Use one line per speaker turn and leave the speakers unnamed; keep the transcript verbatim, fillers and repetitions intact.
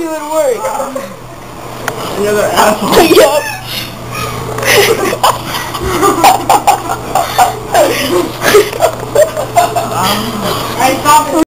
even work.
Another asshole.
Yup.
I stop it.